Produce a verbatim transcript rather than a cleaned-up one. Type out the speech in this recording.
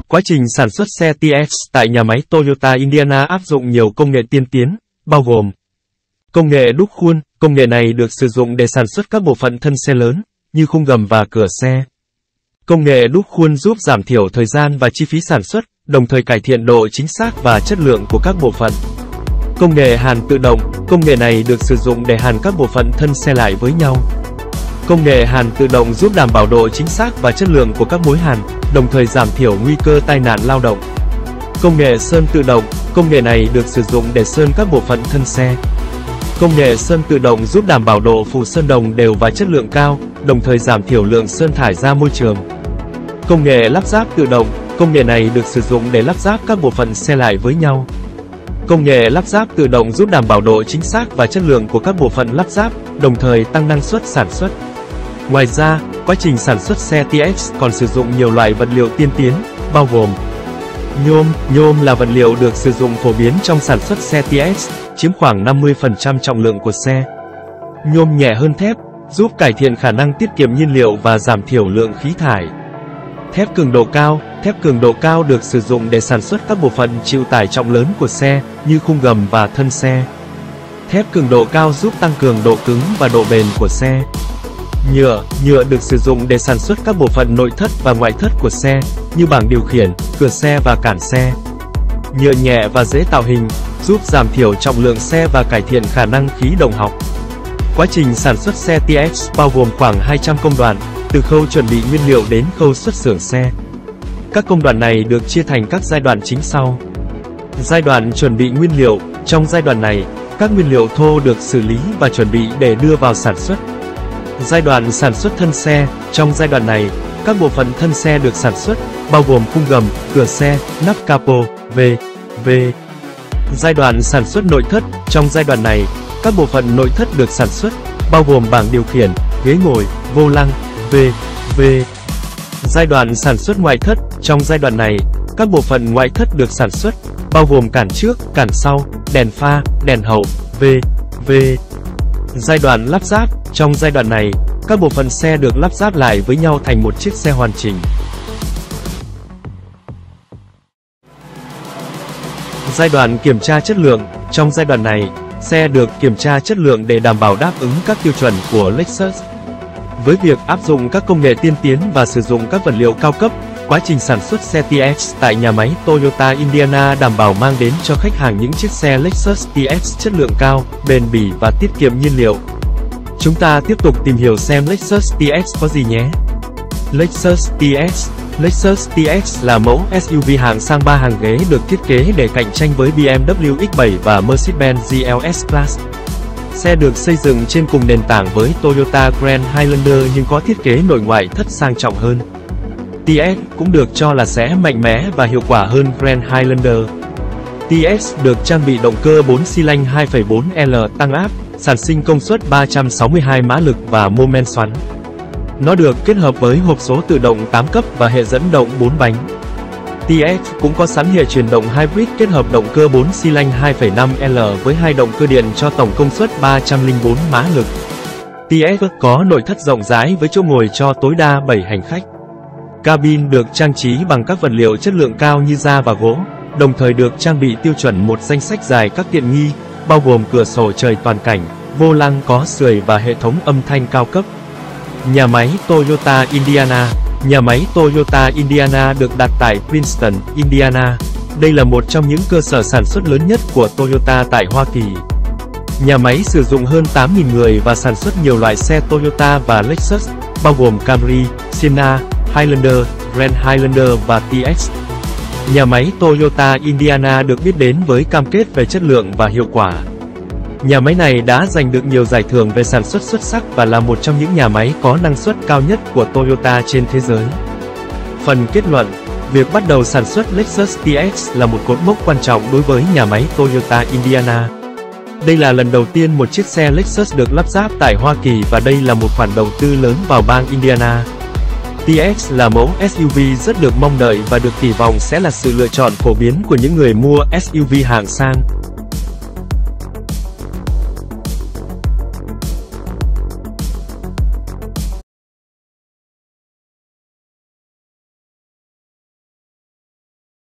Quá trình sản xuất xe tê ích tại nhà máy Toyota Indiana áp dụng nhiều công nghệ tiên tiến, bao gồm công nghệ đúc khuôn. Công nghệ này được sử dụng để sản xuất các bộ phận thân xe lớn, như khung gầm và cửa xe. Công nghệ đúc khuôn giúp giảm thiểu thời gian và chi phí sản xuất, đồng thời cải thiện độ chính xác và chất lượng của các bộ phận. Công nghệ hàn tự động. Công nghệ này được sử dụng để hàn các bộ phận thân xe lại với nhau. Công nghệ hàn tự động giúp đảm bảo độ chính xác và chất lượng của các mối hàn, đồng thời giảm thiểu nguy cơ tai nạn lao động. Công nghệ sơn tự động. Công nghệ này được sử dụng để sơn các bộ phận thân xe. Công nghệ sơn tự động giúp đảm bảo độ phủ sơn đồng đều và chất lượng cao, đồng thời giảm thiểu lượng sơn thải ra môi trường. Công nghệ lắp ráp tự động. Công nghệ này được sử dụng để lắp ráp các bộ phận xe lại với nhau. Công nghệ lắp ráp tự động giúp đảm bảo độ chính xác và chất lượng của các bộ phận lắp ráp, đồng thời tăng năng suất sản xuất. Ngoài ra, quá trình sản xuất xe tê ích còn sử dụng nhiều loại vật liệu tiên tiến, bao gồm nhôm. Nhôm là vật liệu được sử dụng phổ biến trong sản xuất xe tê ích, chiếm khoảng năm mươi phần trăm trọng lượng của xe. Nhôm nhẹ hơn thép, giúp cải thiện khả năng tiết kiệm nhiên liệu và giảm thiểu lượng khí thải. Thép cường độ cao. Thép cường độ cao được sử dụng để sản xuất các bộ phận chịu tải trọng lớn của xe, như khung gầm và thân xe. Thép cường độ cao giúp tăng cường độ cứng và độ bền của xe. Nhựa. Nhựa được sử dụng để sản xuất các bộ phận nội thất và ngoại thất của xe, như bảng điều khiển, cửa xe và cản xe. Nhựa nhẹ và dễ tạo hình, giúp giảm thiểu trọng lượng xe và cải thiện khả năng khí động học. Quá trình sản xuất xe tê ích bao gồm khoảng hai trăm công đoạn, từ khâu chuẩn bị nguyên liệu đến khâu xuất xưởng xe. Các công đoạn này được chia thành các giai đoạn chính sau. Giai đoạn chuẩn bị nguyên liệu. Trong giai đoạn này, các nguyên liệu thô được xử lý và chuẩn bị để đưa vào sản xuất. Giai đoạn sản xuất thân xe. Trong giai đoạn này, các bộ phận thân xe được sản xuất, bao gồm khung gầm, cửa xe, nắp capo, vân vân. Giai đoạn sản xuất nội thất. Trong giai đoạn này, các bộ phận nội thất được sản xuất, bao gồm bảng điều khiển, ghế ngồi, vô lăng, vân vân. Giai đoạn sản xuất ngoại thất. Trong giai đoạn này, các bộ phận ngoại thất được sản xuất, bao gồm cản trước, cản sau, đèn pha, đèn hậu, vân vân. Giai đoạn lắp ráp. Trong giai đoạn này, các bộ phận xe được lắp ráp lại với nhau thành một chiếc xe hoàn chỉnh. Giai đoạn kiểm tra chất lượng. Trong giai đoạn này, xe được kiểm tra chất lượng để đảm bảo đáp ứng các tiêu chuẩn của Lexus. Với việc áp dụng các công nghệ tiên tiến và sử dụng các vật liệu cao cấp, quá trình sản xuất xe tê ích tại nhà máy Toyota Indiana đảm bảo mang đến cho khách hàng những chiếc xe Lexus tê ích chất lượng cao, bền bỉ và tiết kiệm nhiên liệu. Chúng ta tiếp tục tìm hiểu xem Lexus tê ích có gì nhé. Lexus tê ích. Lexus tê ích là mẫu ét u vê hạng sang ba hàng ghế được thiết kế để cạnh tranh với bê em vê ích bảy và Mercedes-Benz giê lờ ét Class. Xe được xây dựng trên cùng nền tảng với Toyota Grand Highlander nhưng có thiết kế nội ngoại thất sang trọng hơn. tê ích cũng được cho là sẽ mạnh mẽ và hiệu quả hơn Grand Highlander. tê ích được trang bị động cơ bốn xi lanh hai phẩy bốn lít tăng áp, sản sinh công suất ba trăm sáu mươi hai mã lực và mô men xoắn. Nó được kết hợp với hộp số tự động tám cấp và hệ dẫn động bốn bánh. tê ích cũng có sẵn hệ truyền động hybrid kết hợp động cơ bốn xi lanh hai phẩy năm lít với hai động cơ điện cho tổng công suất ba trăm lẻ bốn mã lực. tê ích có nội thất rộng rãi với chỗ ngồi cho tối đa bảy hành khách. Cabin được trang trí bằng các vật liệu chất lượng cao như da và gỗ, đồng thời được trang bị tiêu chuẩn một danh sách dài các tiện nghi, bao gồm cửa sổ trời toàn cảnh, vô lăng có sưởi và hệ thống âm thanh cao cấp. Nhà máy Toyota Indiana. Nhà máy Toyota Indiana được đặt tại Princeton, Indiana. Đây là một trong những cơ sở sản xuất lớn nhất của Toyota tại Hoa Kỳ. Nhà máy sử dụng hơn tám nghìn người và sản xuất nhiều loại xe Toyota và Lexus, bao gồm Camry, Sienna, Highlander, Grand Highlander và tê ích. Nhà máy Toyota Indiana được biết đến với cam kết về chất lượng và hiệu quả. Nhà máy này đã giành được nhiều giải thưởng về sản xuất xuất sắc và là một trong những nhà máy có năng suất cao nhất của Toyota trên thế giới. Phần kết luận, việc bắt đầu sản xuất Lexus tê ích là một cột mốc quan trọng đối với nhà máy Toyota Indiana. Đây là lần đầu tiên một chiếc xe Lexus được lắp ráp tại Hoa Kỳ và đây là một khoản đầu tư lớn vào bang Indiana. tê ích là mẫu ét u vê rất được mong đợi và được kỳ vọng sẽ là sự lựa chọn phổ biến của những người mua ét u vê hạng sang.